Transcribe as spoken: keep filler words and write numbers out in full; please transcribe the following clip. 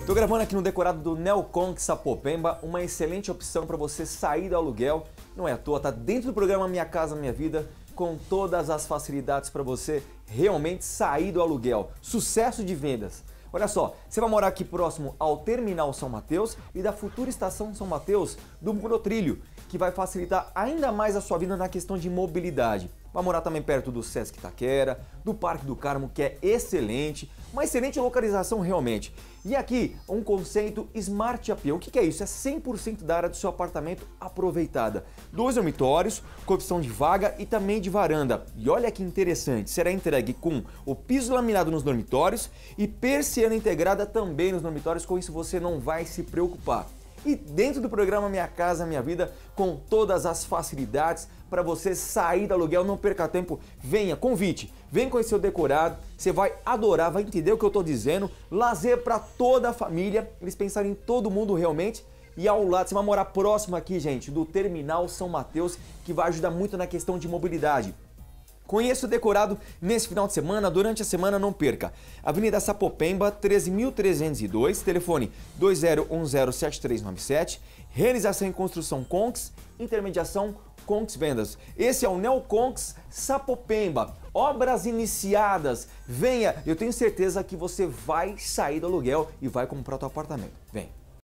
Tô gravando aqui no decorado do Neoconx Sapopemba, uma excelente opção para você sair do aluguel. Não é à toa, tá dentro do programa Minha Casa Minha Vida, com todas as facilidades para você realmente sair do aluguel. Sucesso de vendas. Olha só, você vai morar aqui próximo ao Terminal São Mateus e da futura Estação São Mateus do Monotrilho, que vai facilitar ainda mais a sua vida na questão de mobilidade. Vai morar também perto do Sesc Itaquera, do Parque do Carmo, que é excelente, uma excelente localização realmente. E aqui, um conceito Smart Appeal. O que é isso? É cem por cento da área do seu apartamento aproveitada. Dois dormitórios, com opção de vaga e também de varanda. E olha que interessante, será entregue com o piso laminado nos dormitórios e persiana integrada também nos dormitórios, com isso você não vai se preocupar. E dentro do programa Minha Casa Minha Vida, com todas as facilidades para você sair do aluguel, não perca tempo, venha, convite, vem conhecer o decorado, você vai adorar, vai entender o que eu estou dizendo, lazer para toda a família, eles pensaram em todo mundo realmente. E ao lado, você vai morar próximo aqui, gente, do Terminal São Mateus, que vai ajudar muito na questão de mobilidade. Conheça o decorado nesse final de semana, durante a semana não perca. Avenida Sapopemba, treze mil trezentos e dois, telefone dois zero um zero sete três nove sete, realização e construção Conx, intermediação Conx Vendas. Esse é o Neoconx Sapopemba, obras iniciadas. Venha, eu tenho certeza que você vai sair do aluguel e vai comprar o seu apartamento. Vem.